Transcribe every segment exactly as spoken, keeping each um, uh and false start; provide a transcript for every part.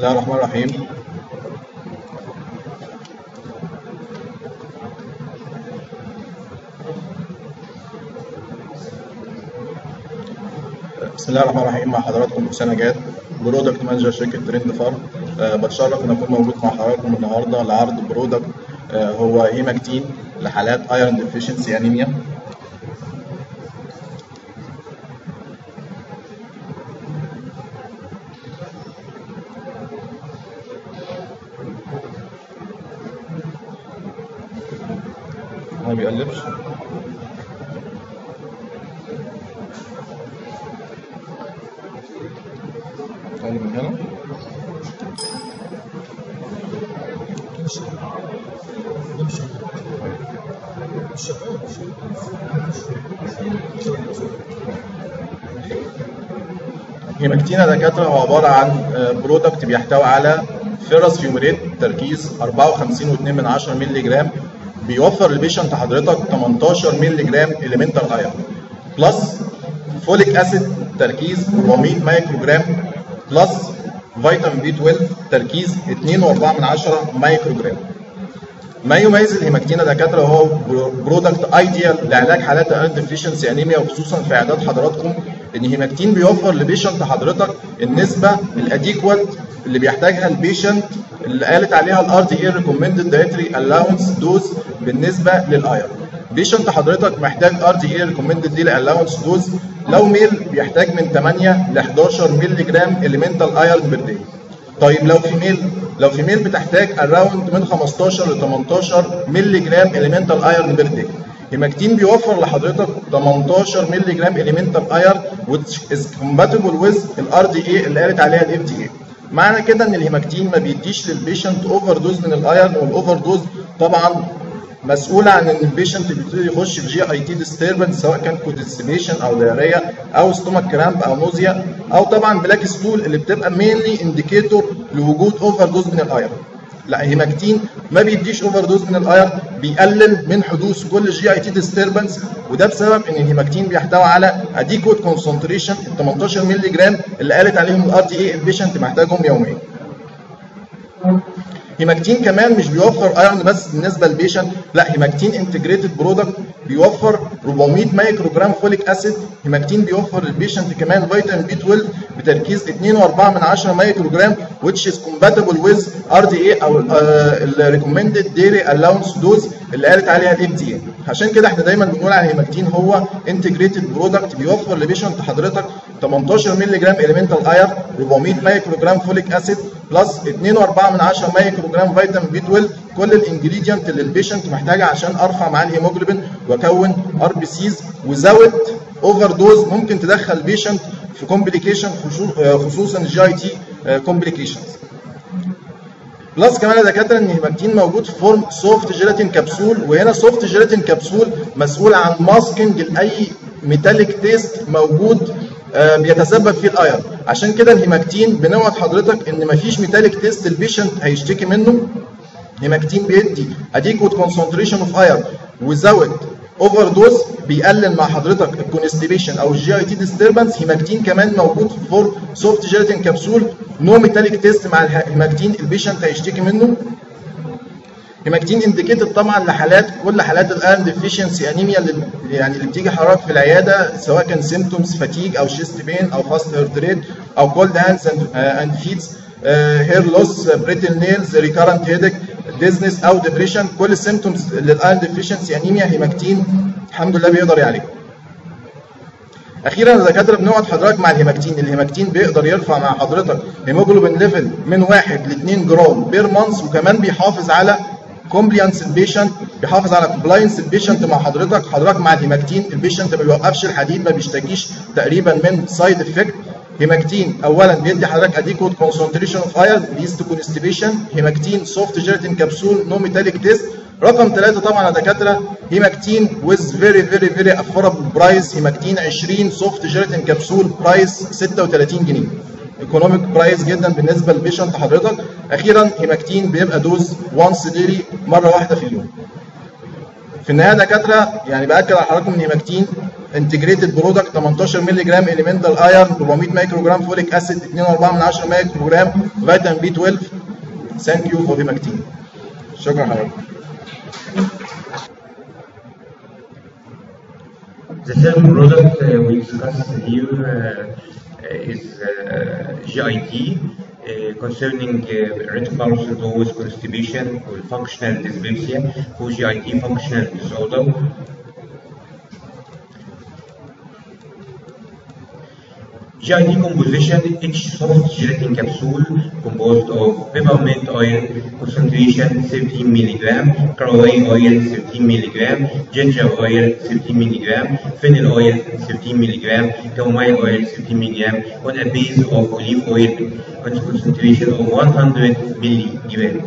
الله الرحمن الرحيم. بسم الله الرحمن الرحيم. مع حضراتكم أسامة جاد، برودكت مانجر شركة ترند فارم. أه بتشرف ان اكون موجود مع حضراتكم النهارده لعرض برودكت أه هو هيماكتين لحالات ايرون ديفيشنسي انيميا. ما بيقلبش. قلب من هنا. هيماكتين يا دكاتره هو عباره عن برودكت بيحتوي على فيرس فيومريت تركيز أربعة وخمسين فاصلة اتنين من عشرة مللي جرام، بيوفر للبيشنت حضرتك تمنتاشر مللي جرام اليمنتال ايرون بلس فوليك اسيد تركيز أربعمية مايكرو جرام بلس فيتامين بي اتناشر تركيز اتنين فاصلة أربعة من عشرة مايكرو جرام. ما يميز الهيماكتين يا دكاتره هو برودكت ايديال لعلاج حالات الايرون ديفيشنسي انيميا، وخصوصا في اعداد حضراتكم ان هيماكتين بيوفر لبيشنت حضرتك النسبه الاديكوات اللي بيحتاجها البيشنت اللي قالت عليها الار دي اي ريكومندد دايتري الاونس دوز بالنسبه للايرون. بيشنت حضرتك محتاج ار دي اي ريكومندد الاونس دوز لو ميل بيحتاج من تمانية ل حداشر مللي جرام اليمنتال ايرون بير داي. طيب لو في ميل لو في ميل بتحتاج اراوند من خمستاشر ل تمنتاشر مللي جرام اليمنتال ايرون بير داي. هيماكتين بيوفر لحضرتك تمنتاشر مللي جرام اليمنتال ايرون which is compatible with الار دي اي اللي قالت عليها الاف دي اي. معنى كده ان الهيماكتين ما بيديش للبيشنت اوفر دوز من الايرون، والاوفر دوز طبعا مسؤول عن ان البيشنت بيبتدي يخش في جي اي تي ديستربنس، سواء كان كونستيبيشن او دايريا او ستومك كرامب او نوزيا او طبعا بلاك ستول اللي بتبقى مينلي انديكيتور لوجود اوفر دوز من الايرون. لا، هيماكتين ما بيديش اوفر دوز من الايرون، بيقلل من حدوث كل جي اي تي ديستربنس، وده بسبب ان الهيماكتين بيحتوي على اديكوت كونسنتريشن تمنتاشر مللي جرام اللي قالت عليهم الار دي اي البيشنت محتاجهم يوميا. هيماكتين كمان مش بيوفر ايرون بس بالنسبه للبيشنت، لا، هيماكتين انتجريتد برودكت بيوفر أربعمية مايكرو جرام فوليك اسيد. هيماكتين بيوفر للبيشنت كمان فيتامين بي اتناشر بتركيز اتنين فاصلة أربعة من عشرة مايكرو جرام which is compatible with ار دي اي او الريكومندد ديلي الاونس دوز اللي قالت عليها الاف دي اي. عشان كده احنا دايما بنقول على هيماكتين هو انتجريتد برودكت بيوفر لبيشنت حضرتك تمنتاشر مللي جرام اليمنتال ايرون، أربعمية مايكرو جرام فوليك اسيد بلس اتنين فاصلة أربعة من عشرة مايكرو جرام فيتامين بي اتناشر، كل الانجريدينت اللي البيشنت محتاجها عشان ارفع معاه الهيموجلوبين واكون ار بي سيز وزود اوفر دوز ممكن تدخل البيشنت في كومبليكيشن، خصوصا الجي اي تي كومبليكيشنز. بلس كمان يا دكاتره ان الهيماكتين موجود في فورم سوفت جيلاتين كبسول، وهنا سوفت جيلاتين كبسول مسؤول عن ماسكنج لاي ميتاليك تيست موجود بيتسبب فيه الايرون. عشان كده الهيماكتين بنوعد حضرتك ان مفيش ميتاليك تيست البيشنت هيشتكي منه. هيماكتين بيدي اديكوت كونسنتريشن اوف ايرون وزود اوفر دوز، بيقلل مع حضرتك الكونستيبيشن او الجي اي تي ديستربنس. هيماكتين كمان موجود في فور سوفت جيلاتين كبسول، نو ميتاليك تيست مع الهيماكتين البيشنت هيشتكي منه. هيماكتين انديكيتد طبعا لحالات كل حالات الايرون ديفيشنسي انيميا اللي يعني اللي بتيجي حضرتك في العياده، سواء كان سيمتومز فاتيج او شيست بين او فاست هارت ريت او كولد هاندز اند فيتس، هير لوس، بريتل نيلز، ريكارنت هيدك، ديزنس او ديبريشن، كل السيمتومز للايرون ديفيشنسي انيميا هيماكتين الحمد لله بيقدر يعالجها. اخيرا يا دكاتره بنقعد حضرتك مع الهيماكتين. الهيماكتين بيقدر يرفع مع حضرتك هيموجلوبين ليفل من واحد ل اتنين جرام بير مانث، وكمان بيحافظ على كومبليانس البيشنت، بيحافظ على كومبلاينس البيشنت مع حضرتك. حضرتك مع الهيماكتين البيشنت ما بيوقفش الحديد، ما بيشتكيش تقريبا من سايد افكت. هيماكتين اولا بيدي حضرتك اديكوت كونسنتريشن اوف ايرون ليست كونستيبيشن. هيماكتين سوفت جيلاتين كبسول، نو ميتاليك تيست. رقم ثلاثة طبعا يا دكاتره هيماكتين ويز فيري فيري فيري افوربل برايس. هيماكتين عشرين سوفت جيلاتين كبسول برايس ستة وتلاتين جنيه، ايكونوميك برايس جدا بالنسبه للبيشنت حضرتك. اخيرا هيماكتين بيبقى دوز وانس ديلي، مره واحده في اليوم. في النهايه يا دكاتره يعني باكد على حضراتكم ان هيماكتين انتجريتد برودكت تمنتاشر مللي جرام اليمنتال ايرون أربعمية مايكرو جرام فوليك اسيد اتنين فاصلة أربعة مايكرو جرام فيتامين بي اتناشر. ثانك يو فور هيماكتين. شكرا حضرتك. The third product uh, we discuss here uh, is uh, G I T uh, concerning uh, irritable syndrome with constipation or functional dyspepsia for G I T functional disorder. G I T composition: each soft gelatin capsule composed of peppermint oil concentration thirteen milligram, caraway oil thirteen milligram, ginger oil thirteen milligram, fennel oil thirteen milligram, chamomile oil thirteen milligram, on a base of olive oil concentration of one hundred milligram.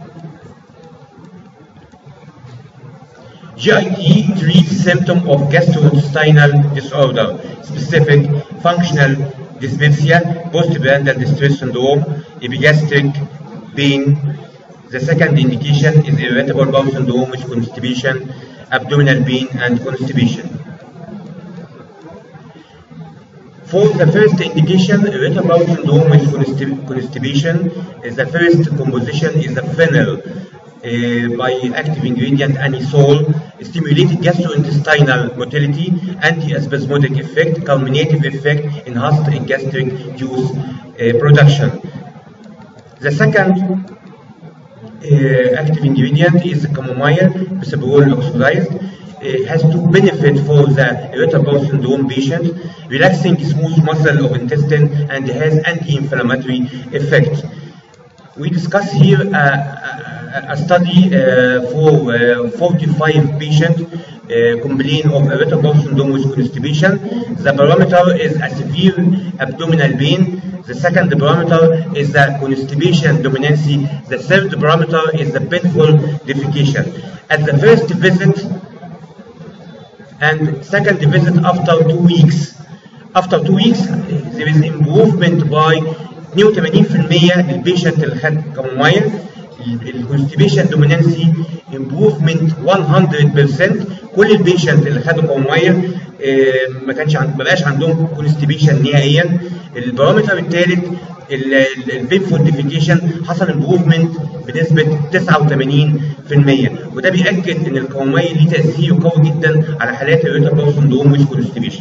G I T treats symptom of gastrointestinal disorder, specific functional dyspepsia, postprandial distress syndrome, epigastric pain. The second indication is irritable bowel syndrome with constipation, abdominal pain, and constipation. For the first indication, irritable bowel syndrome with constipation, is the first composition is the fennel. Uh, by active ingredient anisole, stimulated gastrointestinal motility, anti-spasmodic effect, culminative effect, enhanced gastric juice uh, production. The second uh, active ingredient is chamomile, bisabolol oxidized. Uh, has to benefit for the irritable syndrome patient, relaxing smooth muscle of intestine, and has anti-inflammatory effect. We discuss here uh, a study uh, for uh, forty-five patients uh, complain of irritable syndrome with constipation. The parameter is a severe abdominal pain. The second parameter is the constipation dominancy. The third parameter is the painful defecation. At the first visit and second visit after two weeks, after two weeks there is improvement by اثنين وثمانين بالمية للبيشنت اللي خد كمومايل. الكونستيبيشن دومينانسي امبروفمنت مية بالمية. كل البيشنت اللي خدوا كمومايل ما كانش عند ما بقاش عندهم كونستيبيشن نهائيا. البارامتر الثالث البينفول ديفيكيشن حصل امبروفمنت بنسبه تسعة وثمانين بالمية، وده بيأكد ان الكمومايل ليه تأثير قوي جدا على حالات الإريتابل سندروم with constipation.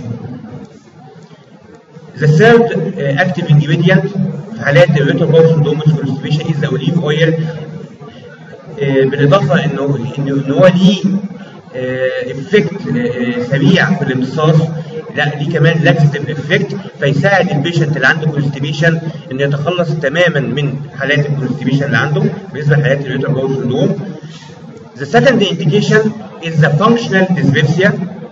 The third uh, active ingredient في حالات الإريتابل سندروم with constipation is the olive oil. uh, بالاضافه انه ان هو ليه افكت uh, سريع في الامتصاص، لا ليه كمان لاكستيف افكت، فيساعد البيشنت اللي عنده كونستيبيشن انه يتخلص تماما من حالات الكونستيبيشن اللي عنده بالنسبه لحالات الإريتابل سندروم. The second indication is the functional dyspepsia.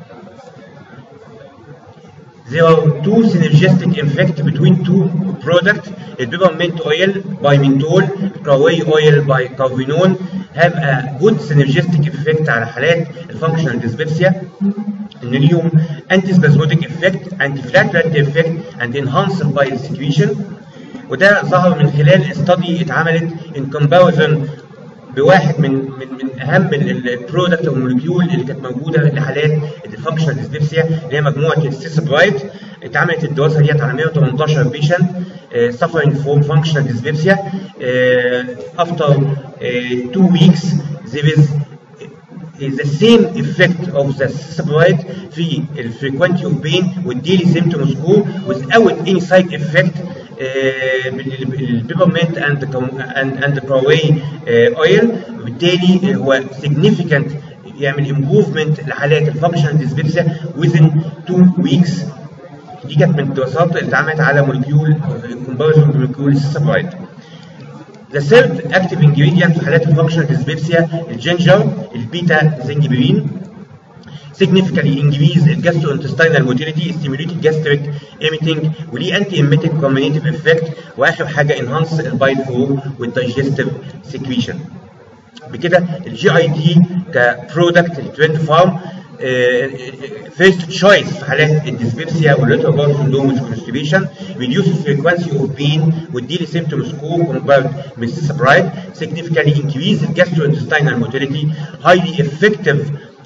There are two synergistic effects between two products. The peppermint oil by menthol, caraway oil by carvinone have a good synergistic effect على حالات الفانكشنال dyspepsia. إن ليهم anti-spasmodic effect, anti-flagellant effect, and enhanced by secretion. وده ظهر من خلال استادي اتعملت in comparison بواحد من من من اهم البرودكت او المولكيول اللي كانت موجوده لحالات الفانكشنال ديسبيبسيا اللي هي مجموعه السيسبرايت. اتعملت الدراسه ديت على مية وتمنتاشر بيشنت suffering from functional dyspepsia. After two weeks there is the same effect of the separate في ال frequency of pain والdaily symptom score without any side effect. بالبيبرمنت اند اند كراواي اويل، وبالتالي هو significant يعمل improvement لحالات الفانكشنال ديسبيبسيا within two weeks. دي كانت من الدراسات اللي اتعملت على مولكيول كومباريزون بمولكيول السيسبرايد. The third active ingredient في حالات الفانكشنال ديسبيبسيا الجينجر البيتا زنجبيرين. significantly increase gastrointestinal motility, stimulated gastric emitting وليه anti emetic combinative effect، واخر حاجه enhance البايل فلو والdigestive secretion. بكده الجي اي تي كبرودكت الترند فارم فيرست تشويس في حالات الديسبيبسيا والإريتابل سندروم with constipation، reduces frequency of pain والdaily symptom score compared with separate، significantly increase gastrointestinal motility، highly effective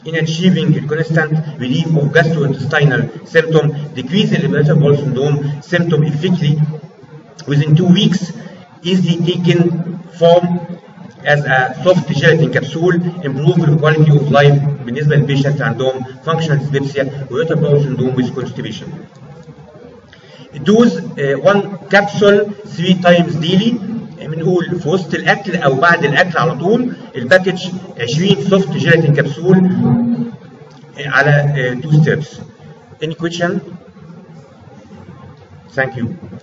in achieving constant relief of gastrointestinal symptom, decrease in irritable bowel syndrome symptom effectively within two weeks, easily taken form as a soft gelatin capsule, improve the quality of life بالنسبة للبيشنت عندهم functional dyspepsia و irritable bowel syndrome with constipation. Dose uh, one capsule three times daily. بنقول في وسط الاكل او بعد الاكل على طول. الباكج عشرين سوفت جيلاتين كبسول على two steps. Any question? Thank you.